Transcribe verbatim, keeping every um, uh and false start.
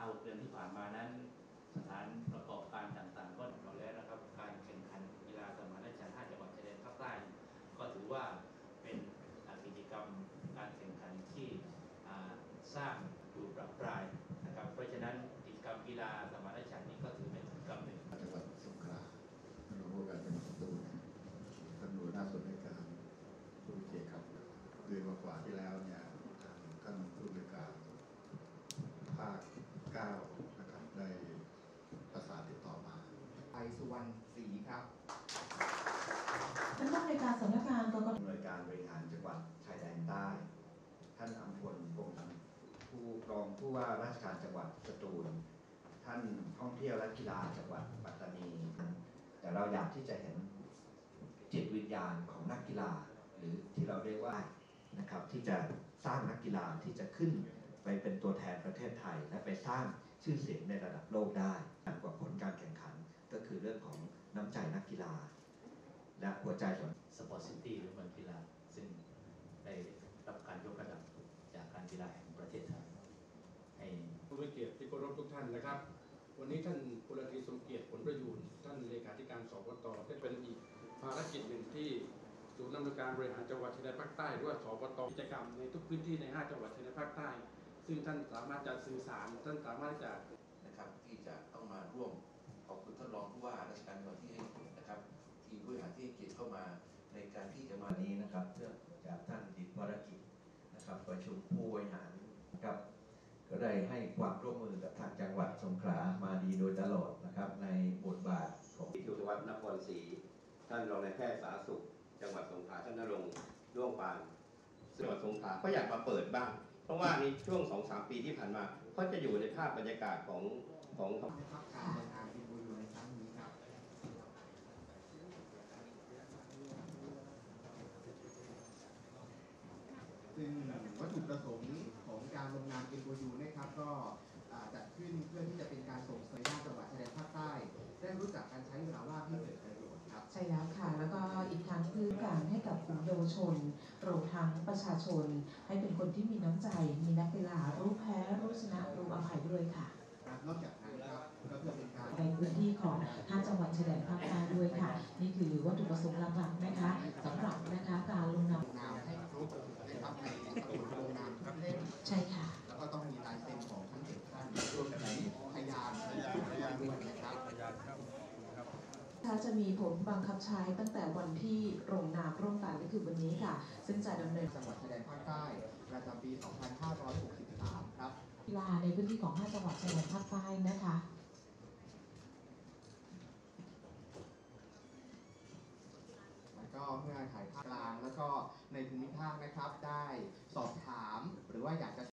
าหกเดือนที่ผ่านมานั้นสถานประกอบการต่างๆก็เราแล้วนะครับการแข่งขันกีฬาสมานฉันท์ห้าจังหวัดชายแดนภาคใต้ก็ถือว่าเป็นกิจกรรมการแข่งขันที่สร้างอยู่ปรับปรายนะครับเพราะฉะนั้นกิจกรรมกีฬาสมานฉันท์นี้ก็ถือเป็นกิจกรรมหนึ่งจังหวัดสงขลาท่านรองผู้การจังหวัดสตูลท่านหน่วยหน้าส่วนราชการผู้วิเชียรครับเดือนกว่าที่แล้วเนี่ยทางท่านผู้บริการภาคเก้านะครับได้ประสานติดต่อมาไอสุวรรณศรีครับท่านผู้ในการสำนักงานกกต. หน่วยการบริหารจังหวัดชายแดนใต้ท่านอำพลพงศ์ผู้รองผู้ว่าราชการจังหวัดสตูลท่านท่องเที่ยวและกีฬาจังหวัดปัตตานีแต่เราอยากที่จะเห็นจิตวิญญาณของนักกีฬาหรือที่เราเรียกว่านะครับที่จะสร้างนักกีฬาที่จะขึ้นไปเป็นตัวแทนประเทศไทยและไปสร้างชื่อเสียงในระดับโลกได้กว่าผลการแข่งขันก็คือเรื่องของน้ำใจนักกีฬาและหัวใจของสปอร์ตซิตี้หรือเมืองกีฬาซึ่งได้รับการยกระดับจากการกีฬาแห่งประเทศไทยให้ผู้มีเกียรติที่เคารพทุกท่านนะครับวันนี้ท่านพลตรีสมเกียรติผลประยูรท่านเลขาธิการสปต.ได้เป็นอีกภารกิจหนึ่งที่ศูนย์อำนวยการบริหารจังหวัดชายแดนภาคใต้หรือว่าสปต.กิจกรรมในทุกพื้นที่ในห้าจังหวัดชายแดนภาคใต้ซึ่งท่านสามารถจะสื่อสารท่านสามารถจะนะครับที่จะต้องมาร่วมขอบคุณท่านรองผู้ว่าราชการจังหวัดที่ให้นะครับทีมบริหารที่เกียรติเข้ามาในการที่จะมาวันนี้นะครับเพื่อจากท่านติดภารกิจนะครับประชุมผู้บริหารนะครับก็ได้ให้ความร่วมมือกับทางจังหวัดสงขลามาดีโดยตลอดนะครับในบทบาทของที่สุวัฒน์นครศรีท่านรองนายแพทย์สาธารณสุขจังหวัดสงขลาท่านณรงค์ด้วงปานจังหวัดสงขลาก็อยากมาเปิดบ้างเพราะว่าในช่วง สองถึงสาม ปีที่ผ่านมาก็จะอยู่ในภาพบรรยากาศของของนะครับการเดินทางเป็นบุญในครั้งนี้ครับซึ่งวัตถุประสงค์ของการลงนาม เอ็ม โอ ยู นะครับก็จัดขึ้นเพื่อที่จะเป็นการส่งเสริมด้านจังหวัดชายแดนภาคใต้ได้รู้จักการใช้เวลาว่างให้เกิดประโยชน์ครับใช่แล้วค่ะแล้วก็อีกทั้งคือการให้กับกลุ่มเยาวชนรวมทั้งประชาชนให้เป็นคนที่มีน้ำใจมีนักกีฬารู้แพ้รู้ชนะรู้อภัยด้วยค่ะนอกจากนั้นครับก็เพื่อเป็นการในพื้นที่ของห้าจังหวัดชายแดนภาคใต้ด้วยค่ะนี่คือวัตถุประสงค์หลักๆนะคะสำหรับนะคะการลงนามนามให้ครบนะครับในสมุดลงนามทุกเล่มใช่ค่ะแล้วก็ต้องมีลายเซ็นของทั้งเจ็ดท่านรวมถึงพยานพยานด้วยนะครับพยานครับถ้าจะมีผลบังคับใช้ตั้งแต่วันที่ลงนามร่วมกันก็คือวันนี้ค่ะซึ่งจะดำเนินจังหวัดชายแดนภาคใต้ประจำปี สองพันห้าร้อยหกสิบสาม ครับกีฬาในพื้นที่ของห้าจังหวัดชายแดนภาคใต้นะคะแล้วก็เมื่อถ่ายภาพกลางแล้วก็ในภูมิภาคนะครับได้สอบถามหรือว่าอยากจะ